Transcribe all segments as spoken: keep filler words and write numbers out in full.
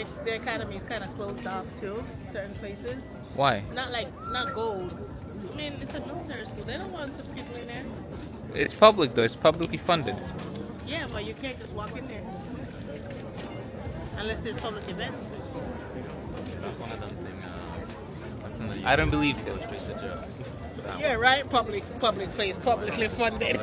the, the academy is kind of closed off too, certain places. Why? Not like, not gold. I mean, it's a military school. They don't want some people in there. It's public though. It's publicly funded. Yeah, but you can't just walk in there. Unless it's public events. That's one of them things. Uh, that's in the I don't believe Go it. straight to jail. For that Yeah, right? Public, public place, publicly funded.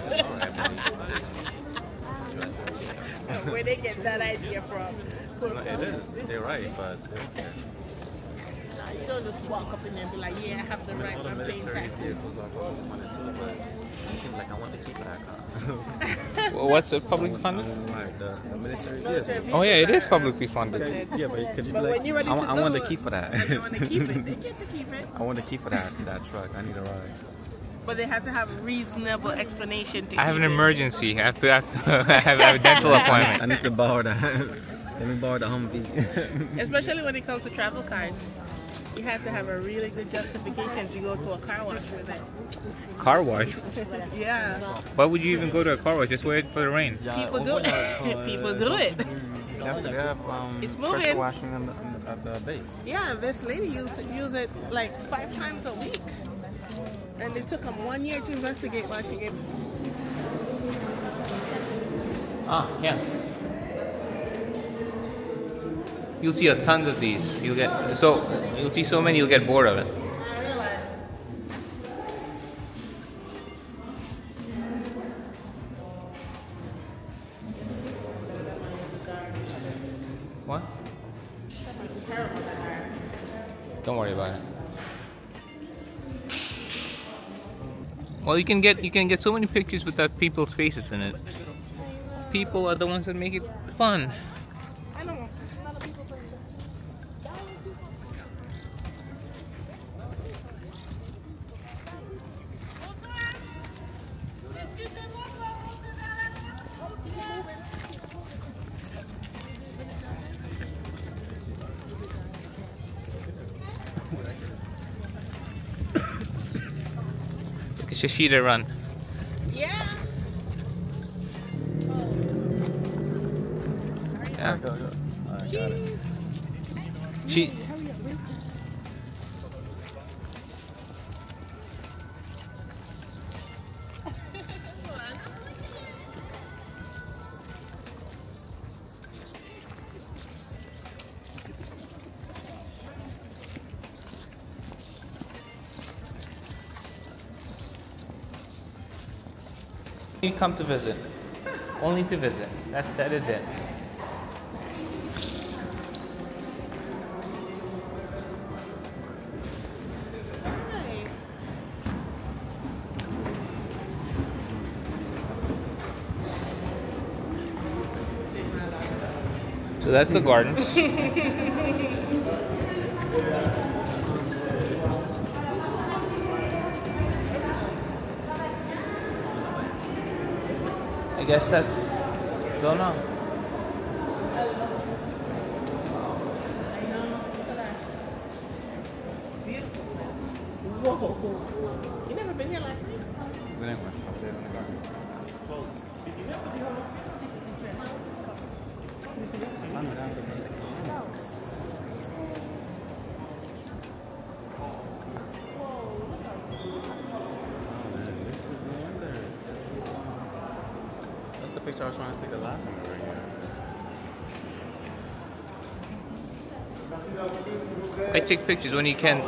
Where they get that idea from? one. No, it is. They're right, but Nah, you don't just walk up in there and be like, yeah, I have the right, all the I'm paying military taxes. vehicles are public funded too, but I think like I want to keep that car. Well, what's it public funded? Right, the, the military Military vehicles. Oh yeah, it is vehicles are publicly funded. funded. Yeah, but could you But be like, when you're ready I, to I go, want the key for that. They want to keep it. They get to keep it. I want the key for that that truck. I need a ride. But they have to have a reasonable explanation to I have keep an it. emergency. I have to, have to I have a dental appointment. I need to borrow that. Let me borrow the Humvee. Especially when it comes to travel cards. You have to have a really good justification to go to a car wash with it. Car wash? Yeah. Why would you even go to a car wash? Just wait for the rain. People do it. People do it. They have, they have um, It's pressure moving. washing on the, on the, at the base. Yeah, this lady used to use it like five times a week. And it took them one year to investigate why she gave Ah, yeah. You'll see a tons of these. You'll get so you'll see so many. You'll get bored of it. I realized. What? It's terrible that hire. Don't worry about it. Well, you can get you can get so many pictures without people's faces in it. People are the ones that make it fun. I don't know. Look at Shashida run. Yeah. Yeah. Jeez. She. You come to visit. Only to visit. That that is it. Hi. So that's the garden. I guess that's. Don't know. Whoa. You never been here last night? Then it must have been in the garden. I know that, but oh man, this is no wonder. This is, um, that's the picture I was trying to take the last time we were here. I take pictures when you can.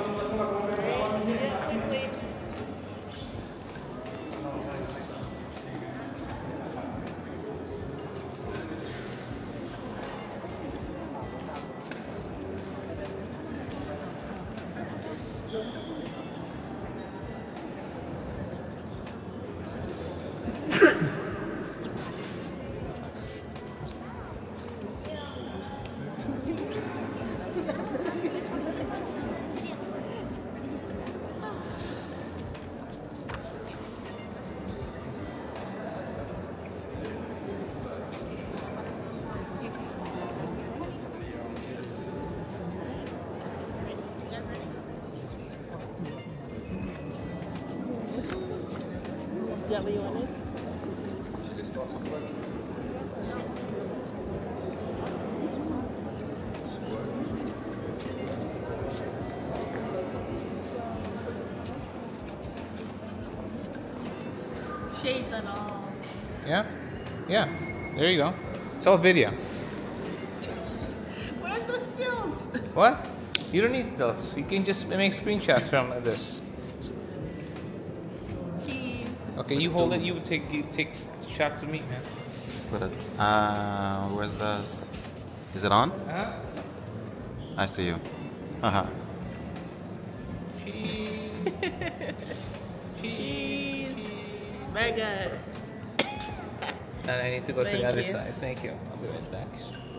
Is that what you wanted? at all. Yeah? Yeah. There you go. It's all video. Where's the stills? What? You don't need stills. You can just make screenshots from this. Cheese. Okay, you hold it. You take you take shots of meat, man. Let's put it. Uh, where's this? Is it on? Uh-huh. I see you. Haha. Cheese. Cheese. Very good. And I need to go to Thank the other you. side. Thank you. I'll be right back.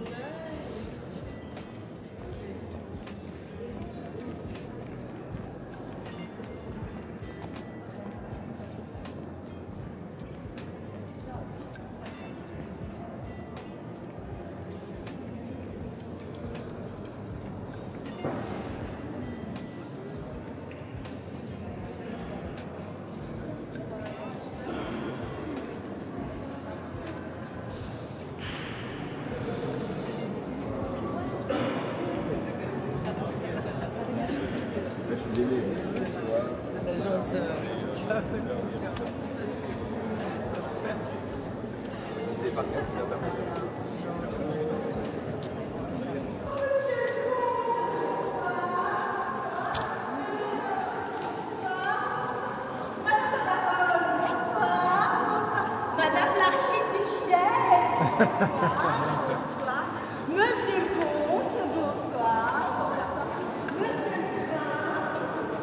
Madame l'archiduchesse, bonsoir. Monsieur le comte, bonsoir. Monsieur le prince,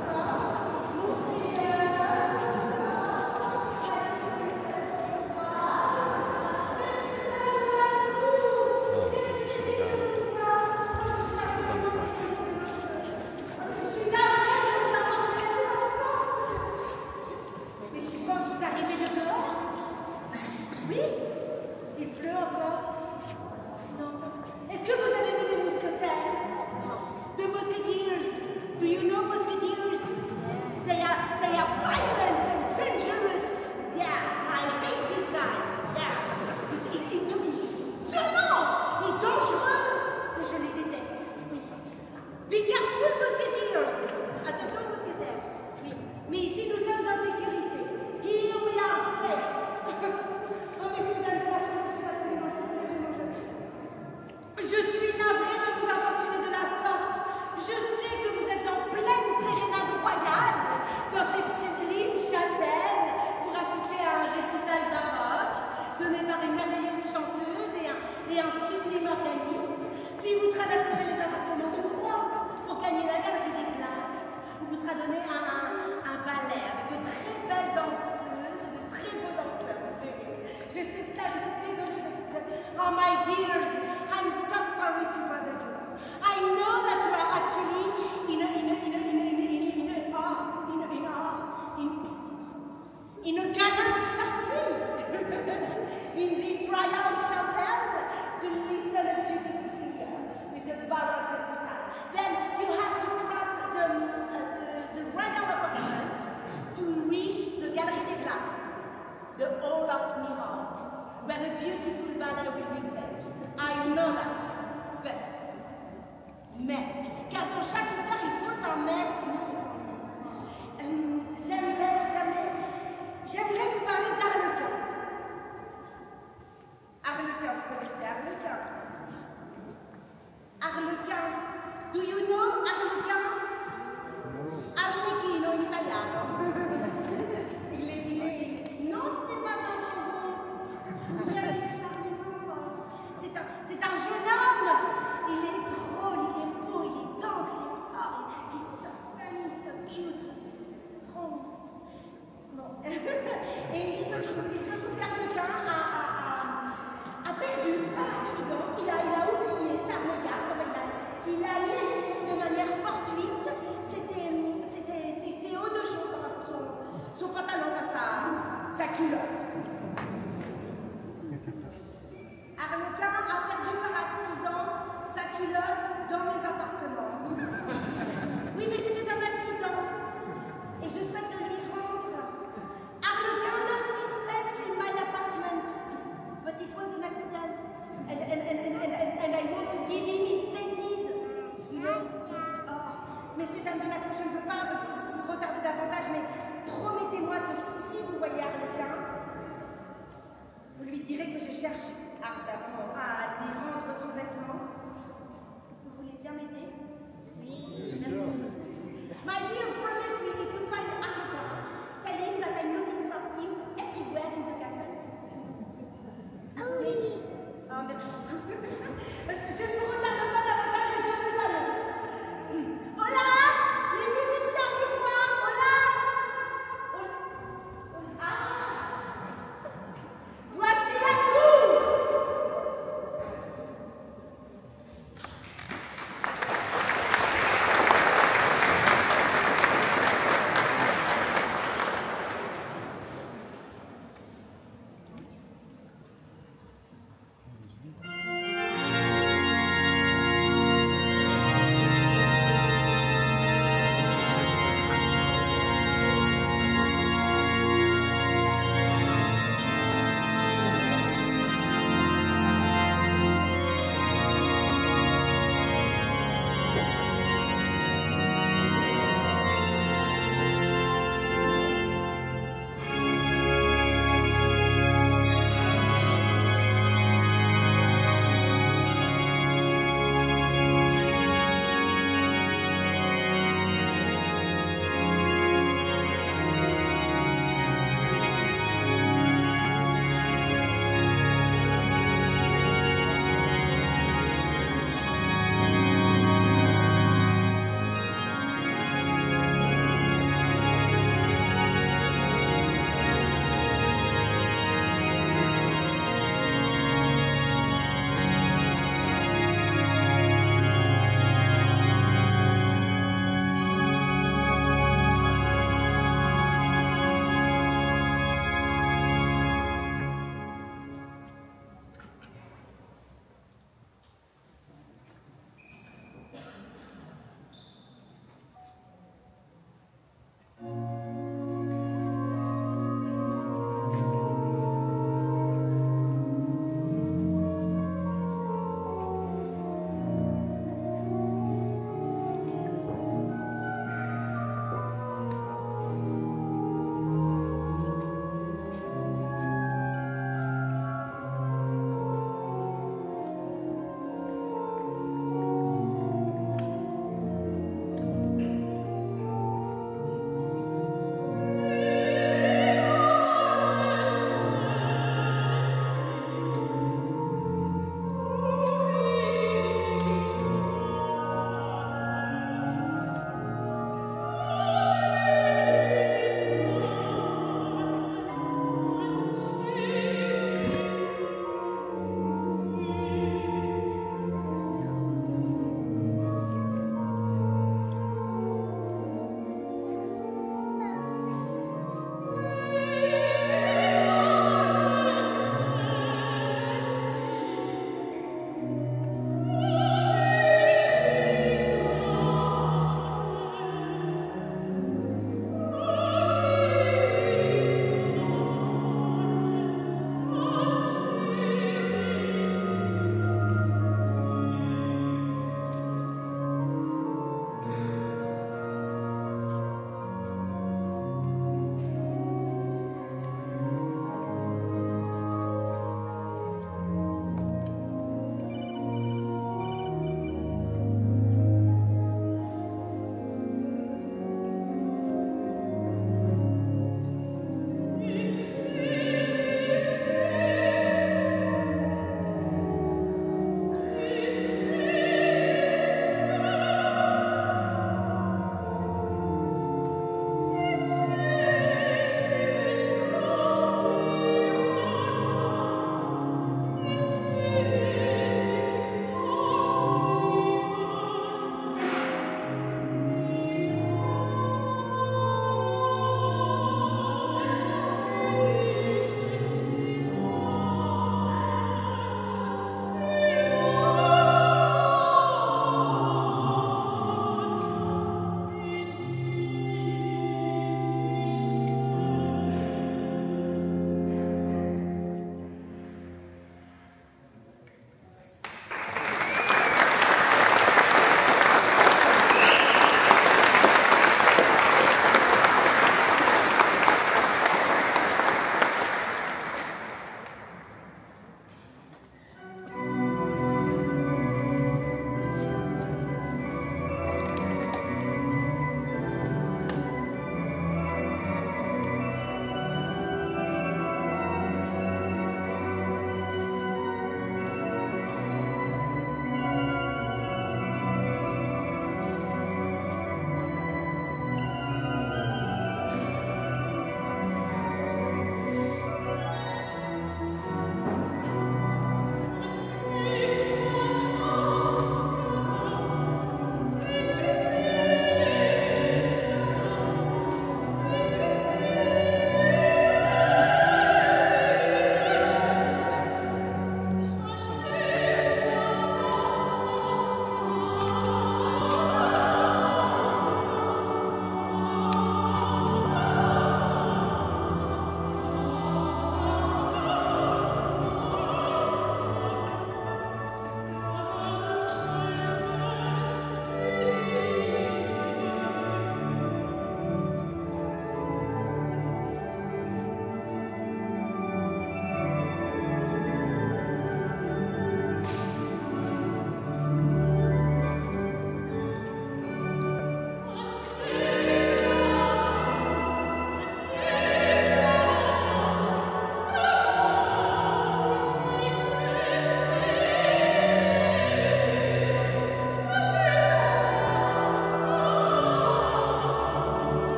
je suis navrée de vous avoir fait de la sorte. Mais je pense que vous arrivez de dehors. Oui, il pleut encore. Non, ça va. Est-ce que vous avez vu des mousquetaires? The musketeers. Do you know musketeers? They are, they are violent and dangerous. Yeah, I hate these guys. Yeah. Ils, ils, ils, ils sont violents et dangereux. Je les déteste. Oui. Be careful, musketeers. Attention, mousquetaires. Oui. Mais ici, nous sommes en sécurité. Here we are safe. Oh, mais c'est absolument, c'est absolument, absolument joli. Je suis navrée de vous importuner de la sorte. Je sais que vous êtes en pleine sérénade royale dans cette sublime chapelle pour assister à un récital baroque donné par une merveilleuse chanteuse et un, et un sublime organiste. Puis vous traverserez les appartements du roi pour gagner la galerie des glaces où vous sera donné un, un, un ballet avec de très belles danseuses et de très beaux danseurs. Je sais cela, je suis désolée de vous dire. Oh my dears, I'm so sorry to bother you. I know that you are actually in a in a in a in a in a in a in a in a in a in in a gallant party in this royal chapel to listen a beautiful singer with a baroque recital. Then you have to cross the uh, the, the royal apartment to reach the Galerie des Glaces. The Hall of Mirrors, where a beautiful ballet will be played. I know that, but, mais, car dans chaque histoire il faut un mais, sinon on s'ennuie. Euh, j'aimerais, j'aimerais, j'aimerais vous parler d'Arlequin. Arlequin, vous connaissez Arlequin? Arlequin, do you know Arlequin? Arlecchino in italiano. Il est filé. Non, ce n'est pas un bonbon. Regardez, c'est un bonbon. C'est un, c'est un jeune homme. Il est drôle, il est beau, il est tendre, il est fort. Il est so funny, so cute, so strong. Bon. Et il se trouve, il se trouve qu'Arlequin a, a, a, a perdu par accident. Il a, il a oublié par regard, avec la, il a laissé de manière fortuite ses, ses, ses, ses, ses hauts de choses, enfin, son, son pantalon face à sa culotte. Arlequin a perdu par accident sa culotte dans mes appartements. Oui, mais c'était un accident. Et je souhaite le lui rendre. Arlequin lost his pants in my apartment. But it was an accident. And, and, and, and, and, and, and I want to give him his panties. You know? Oh. Messieurs, dames de la cour, je ne veux pas vous, vous retarder davantage, mais promettez-moi que si vous voyez Arlequin,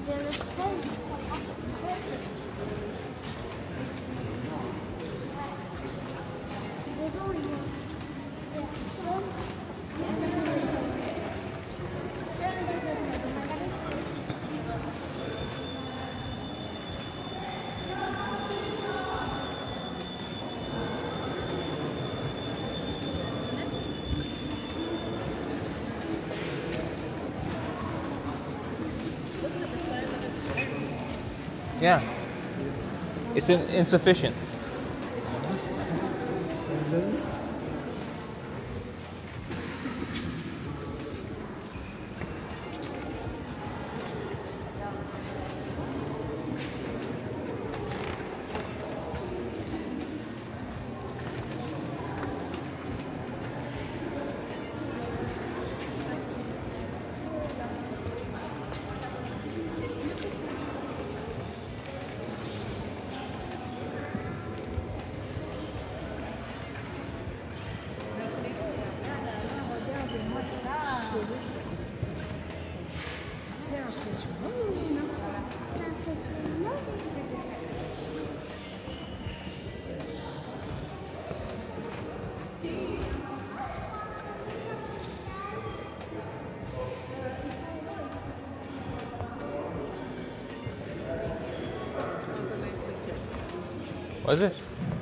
Yeah. It's in, insufficient. C'est impressionnant. C'est impressionnant. Was it?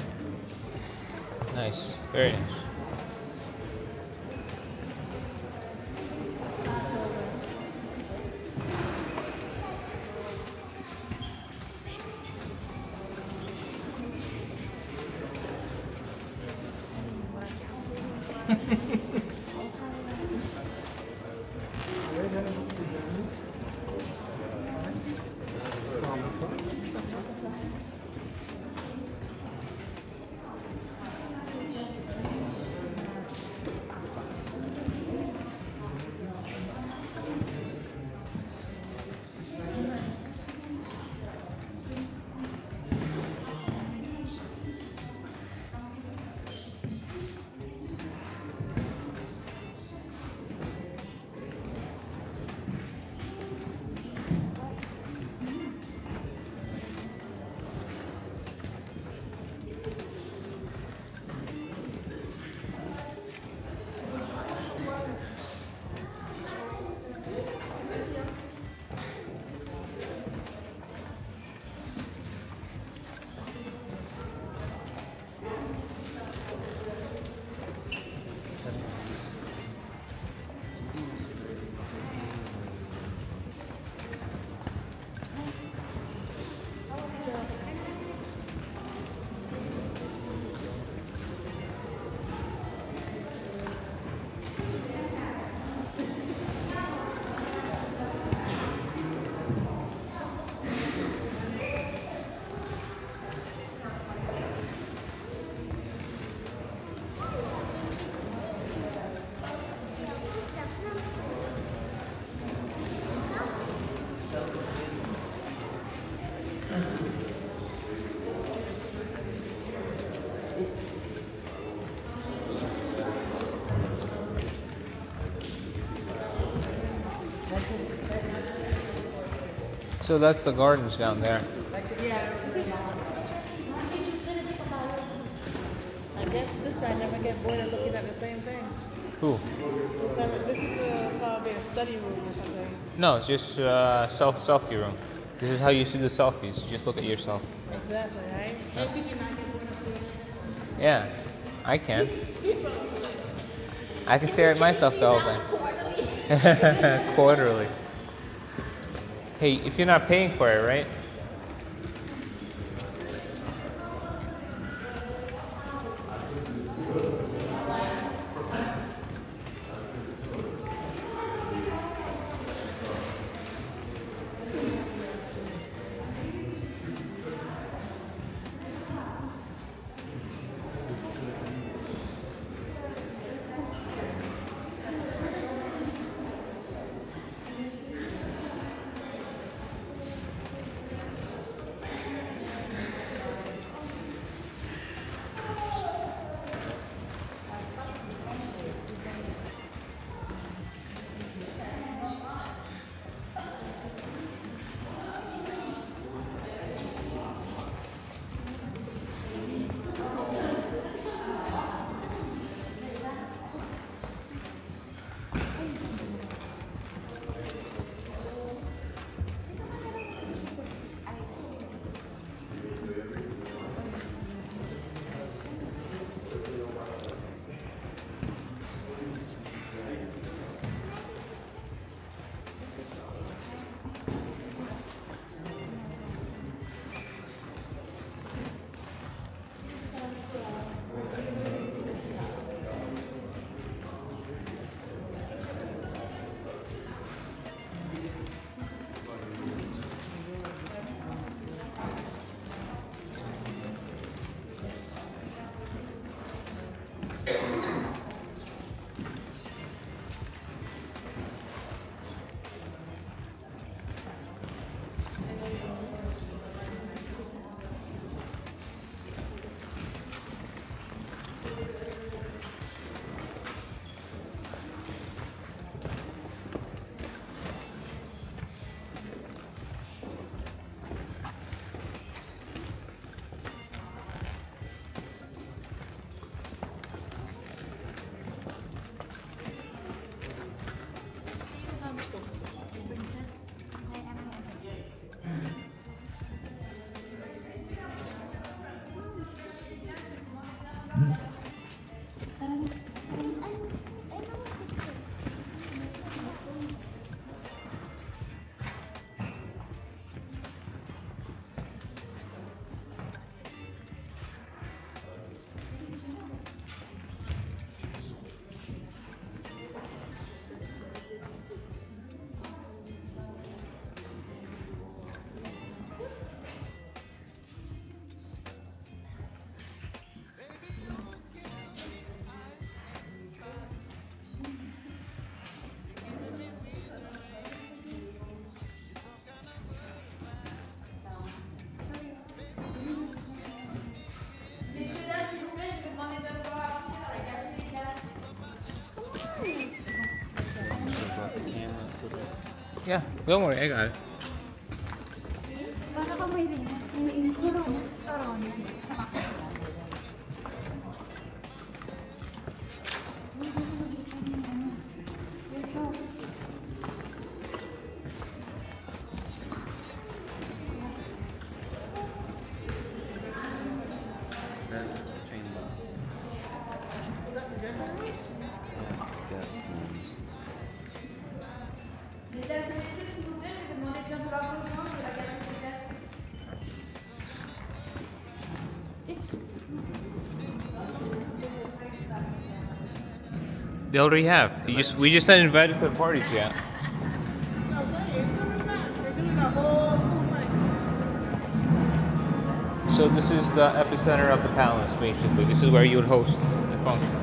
Nice. Very nice. So that's the gardens down there. Yeah. I guess this guy never get bored of looking at the same thing. Who? So this is a, probably a study room or something. No, it's just uh, self selfie room. This is how you see the selfies. Just look at yourself. Exactly, right? Yeah. Maybe you're not getting bored of doing it. Yeah, I can. I can stare at myself the whole time. Quarterly. Hey, if you're not paying for it, right? Messieurs, dames, s'il vous plaît, je peux demander de pouvoir avancer dans la galerie des glaces. Brought the camera for this. Yeah, don't worry, I got it. Para ka may rin. Yung kulong. Karoon. That training. Guest rooms. Mesdames et messieurs, s'il vous plaît, je vais demander de bien vouloir rejoindre la galerie des glaces. They already have. You just we just not invited to the parties yet. No, wait, it's coming back. They're doing a whole full cycle. So this is the epicenter of the palace, basically. This is where you would host the functions.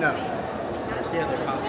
No. Yeah, they're popping.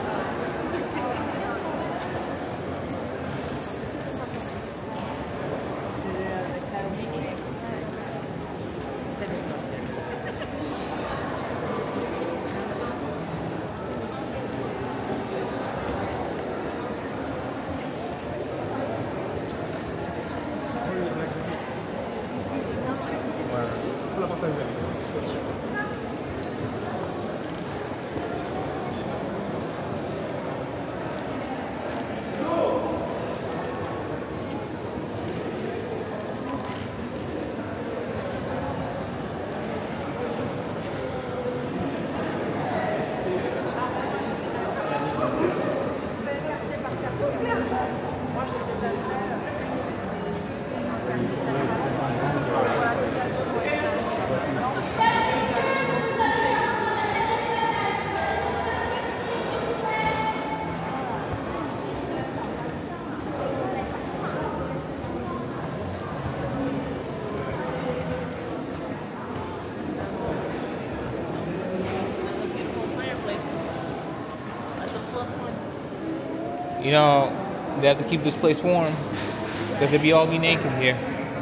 You know, they have to keep this place warm because they'd be all be naked here.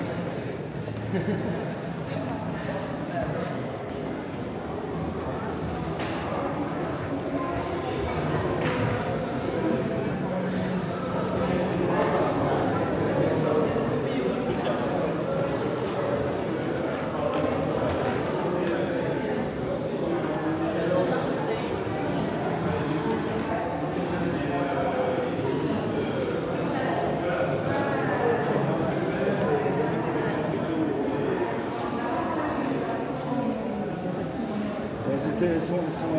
C'était son,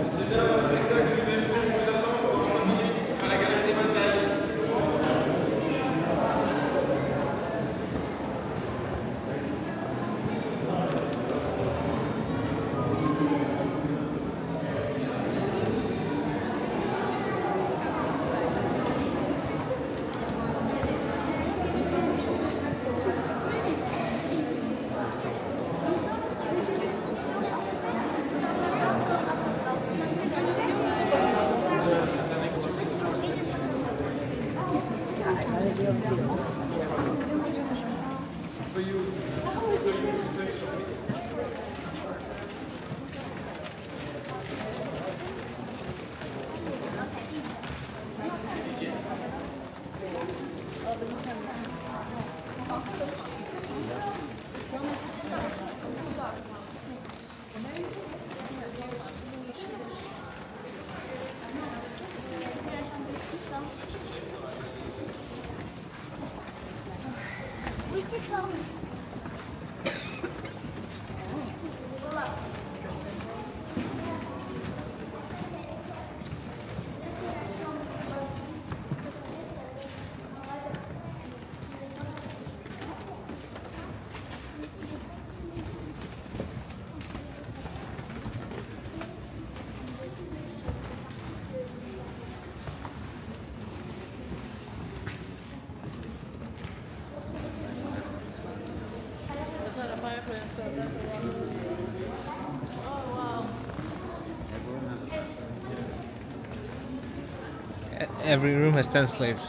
Every room has ten slaves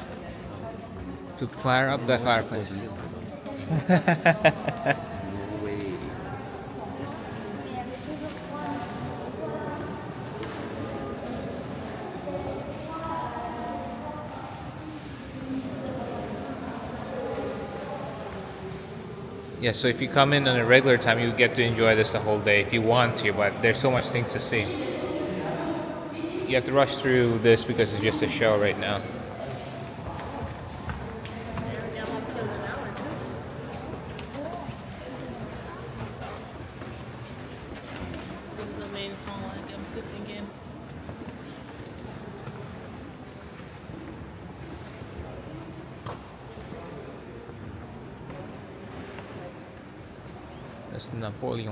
to fire up that fireplace. No way. Yeah, so if you come in on a regular time, you get to enjoy this the whole day if you want to, but there's so much things to see. You have to rush through this because it's just a show right now. This is the main hall I'm sitting in. That's Napoleon.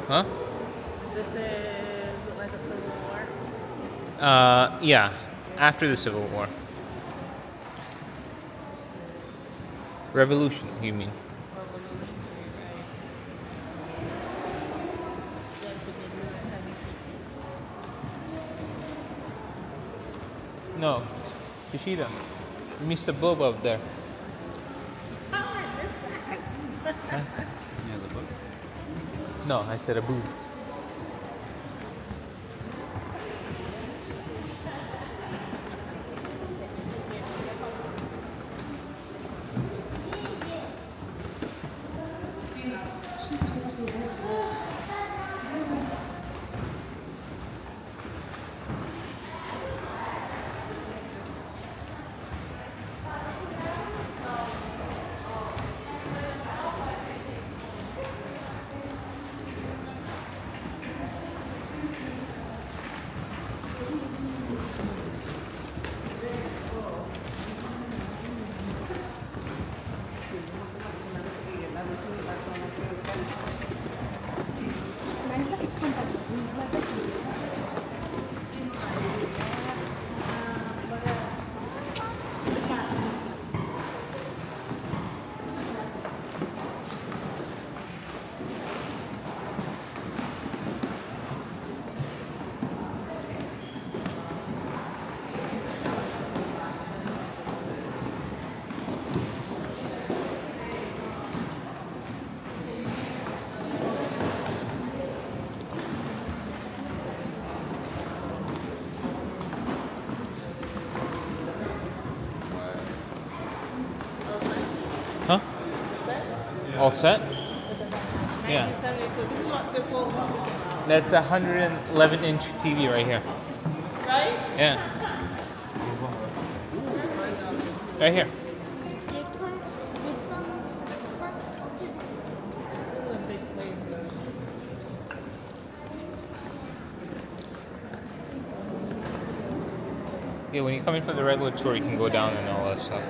Huh? This is like a civil war. Uh, yeah, after the Civil War. Revolution, you mean? Revolution, right? No, Kishida, Mister Boba up there. How I missed that? Yeah, the book. No, I said a boo. Huh? All set? Yeah. nineteen seventy-two. This is what this whole book is about. That's a one hundred eleven inch T V right here. Right? Yeah. Right here. This is a big place, though. Yeah, when you come in for the regular tour, you can go down and all that stuff.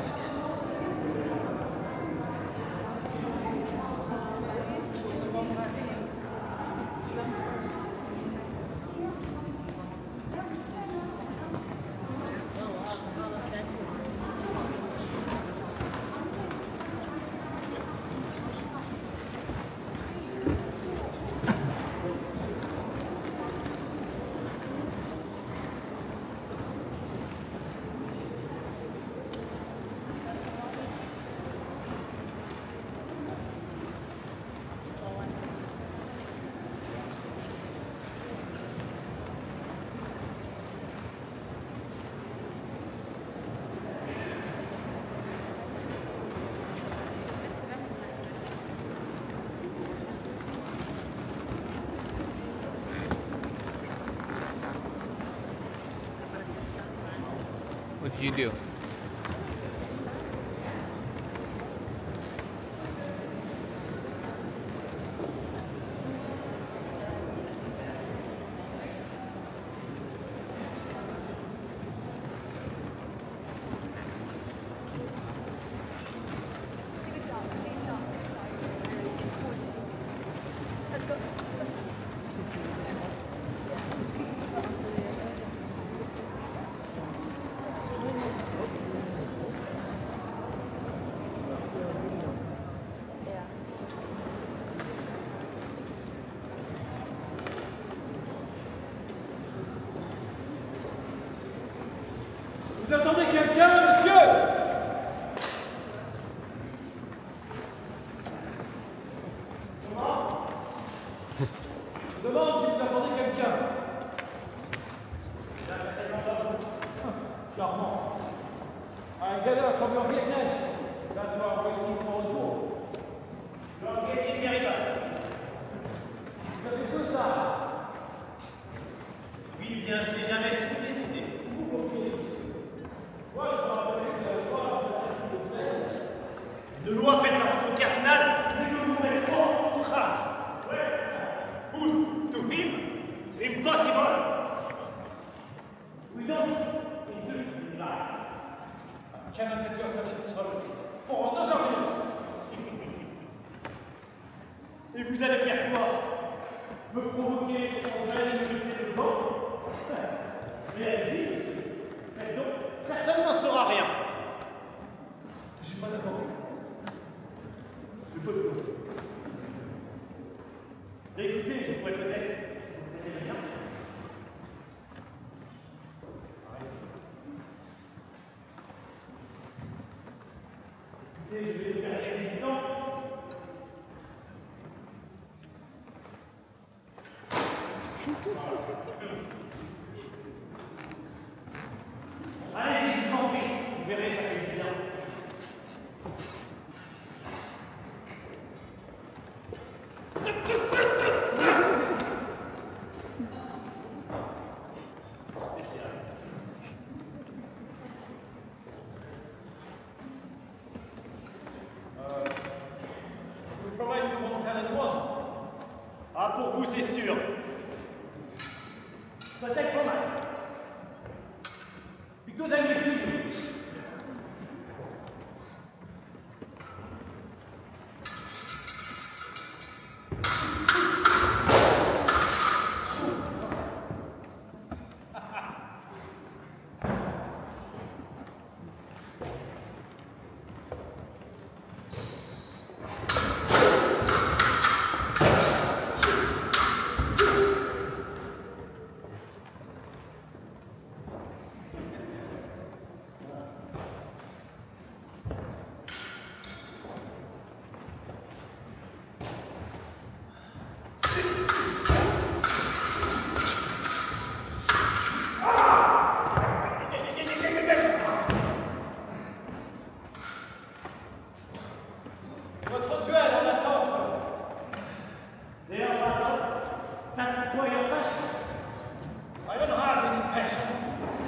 What did you do? Vous attendez quelqu'un, monsieur? Je demande si vous attendez quelqu'un. Charmant. Un galère from your business that you are waiting for a tour. Your guest is very bad. Vous avez deux armes. Oui, bien, je n'ai jamais su décider. De loi faite par votre cardinal, mais que vous mettez fort outrage. Ouais. Who's to him? Impossible. We don't insist in life. I cannot endure such insolence for another minute. Et vous allez faire quoi? convoquer André et me jeter le camp. Mais allez-y, monsieur. Faites donc, personne n'en saura rien. Je suis pas d'accord. Je peux pas. Mais écoutez, je pourrais peut-être vous aider rien. Écoutez, je vais vous faire gagner du temps. Allez-y, je vous en prie, vous verrez, ça fait bien. Le travail sur mon talent one. Ah, pour vous, c'est sûr. Peut-être pas mal. Because I will kill you. Votre duel en attente. There are lots that require passion. I don't have any patience.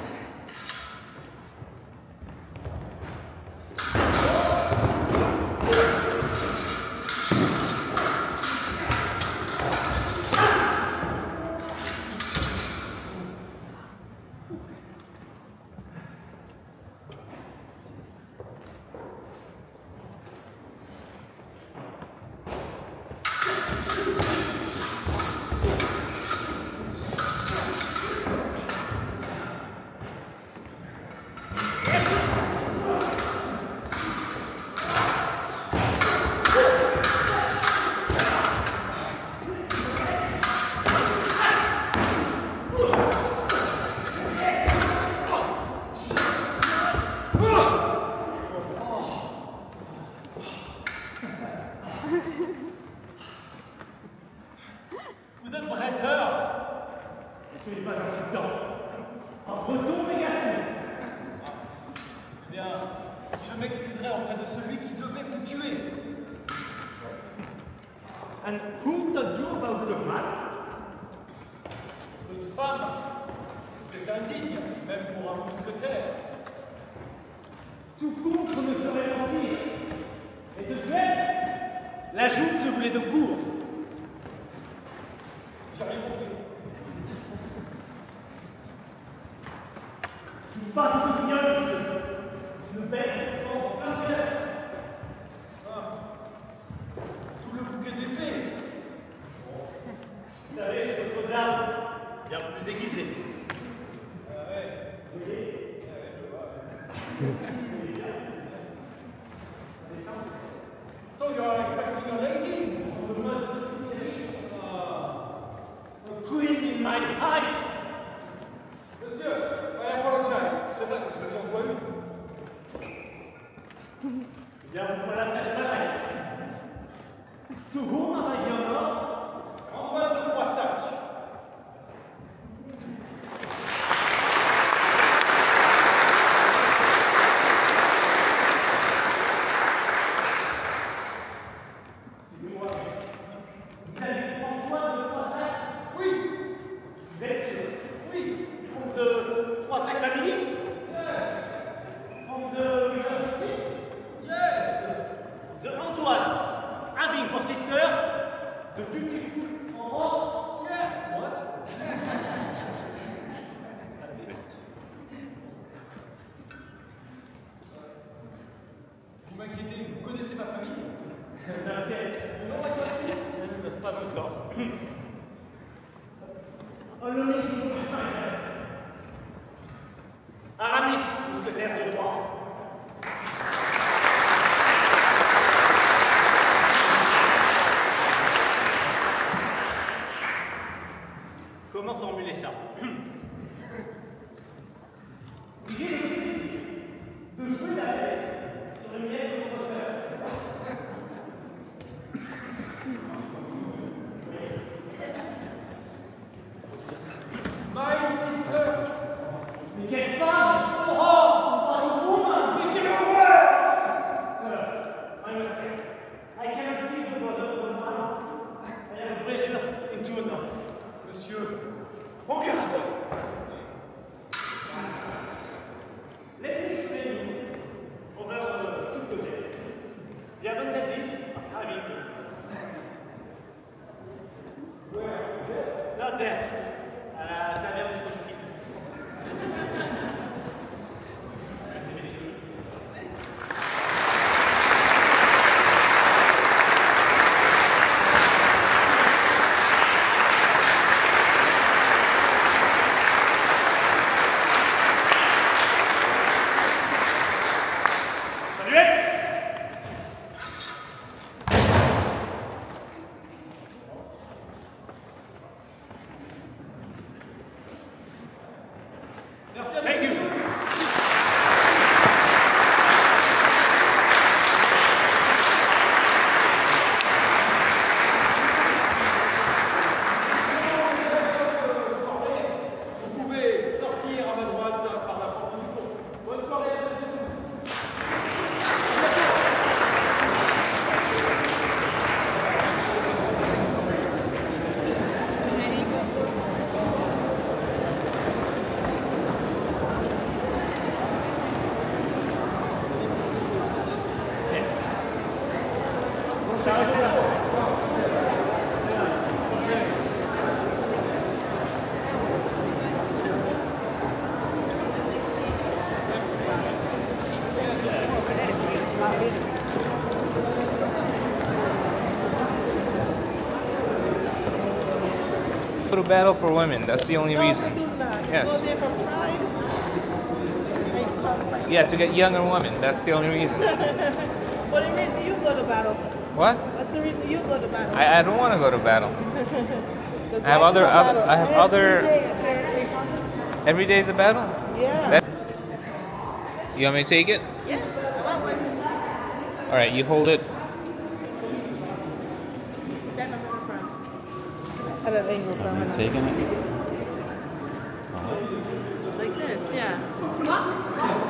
Vous êtes bretteur. Ce n'est pas insultant. En breton, mes garçons. Eh bien, je m'excuserai auprès de celui qui devait vous tuer. And who told you about the man? Une femme, c'est indigne, même pour un mousquetaire. Tout contre ne saurait mentir. Et de duel, la joute se voulait de court. J'ai rien compris. Je vous parle de viol, monsieur. Une belle forme plein cœur. Ah. Tout le bouquet d'épée. Vous savez, j'ai d'autres armes, bien plus aiguisées. Ah ouais. Vous voyez? So you are expecting a lady? A queen in my eyes. Monsieur, I apologize. C'est vrai que je vous en dois une. Eh bien, vous voilà la tâche To whom have I the honor? Antoine de Froissac. Excusez-moi, vous avez Antoine de Froissac? Oui. Vous êtes sûr? Oui. From the Froissac family? Yes. From the university? Yes. The Antoine, having for sister, the beautiful Aurore. Yeah. What? Vous m'inquiétez, vous connaissez ma famille? T'inquiète. Le nom de la famille? Pas encore. On le met toujours plus fin. Aramis, mousquetaire du roi. Comment formuler ça? J'ai le plaisir de jouer la belle sur le miel de votre sœur. My sister! Mais quelle femme! Aurore! Par une woman! Mais quelle horreur! Sir, I must say, I cannot give the brother one man. I have a pleasure into another. Monsieur, en garde! Let me explain you over uh, tout côté. The advantages of having not there, à la taverne de Cochonine. Thank you. Vous pouvez sortir à ma droite par la porte du fond. Bonne soirée à tous et tous. Go to battle for women. That's the only reason. Yes. Go there for pride. Like, Yeah, to get younger women. That's the only reason. What the reason you go to battle? What? What's the reason you go to battle? I, I don't want to go to battle. 'Cause I have life other- is a battle. I have Every other- day, apparently. Every day is a battle? Yeah. That- You want me to take it? Yes. Alright, you hold it. Stand up in the front. At an angle, so I'm gonna- Taking it? like this, yeah.